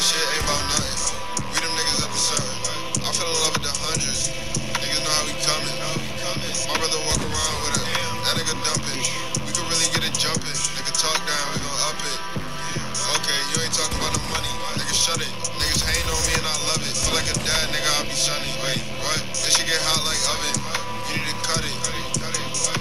That shit ain't about nothing. We them niggas up to something. I fell in love with the hundreds. Niggas know how we coming. My brother walk around with a that nigga dumping. We could really get it jumping. Nigga talk down, we gon' up it. Okay, you ain't talking about no money. Nigga shut it. Niggas hating on me and I love it. Feel like a dad, nigga, I'll be sunny. Wait, what? This shit get hot like oven. You need to cut it. You need to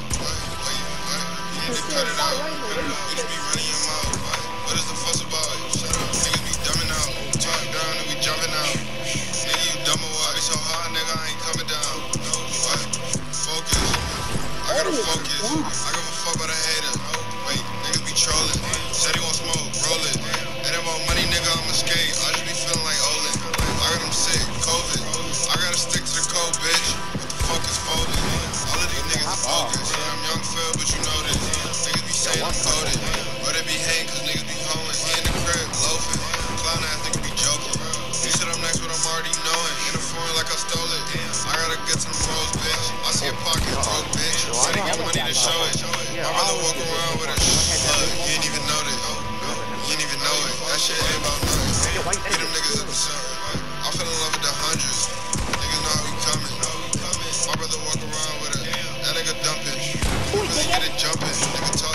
cut it out. You just be running your mouth. What is the fuss about? Shut up. Niggas be dumbing out. Talk down and we jumping out. Nigga, you dumb or what? I be so hard, nigga, I ain't coming down. What? Focus. I gotta focus. I give a fuck about a hater. Wait, niggas be trolling. Said he won't smoke, roll it. Ain't about money, nigga, I'ma skate. I just be feeling like Olin. I got him sick, COVID. I gotta stick to the code, bitch. What the fuck is folded? All of these niggas are bogus. Yeah, I'm young Phil, but you know this. Niggas be saying I'm coded. But they be hating cause niggas be hoeing. He in the crib, loafing. Clown ass niggas be joking. You said I'm next, but I'm already knowing. In the foreign like I stole it. I gotta get to the pros, bitch. I see a pocket broke, bitch. Ready to get money to show it. My brother walk around with a you ain't even know this. You ain't even know it. That shit ain't about nothing. We them niggas up to something. I fell in love with the hundreds. Niggas know how we coming. My brother walk around with a that nigga dumping. We really get it jumping. Nigga talk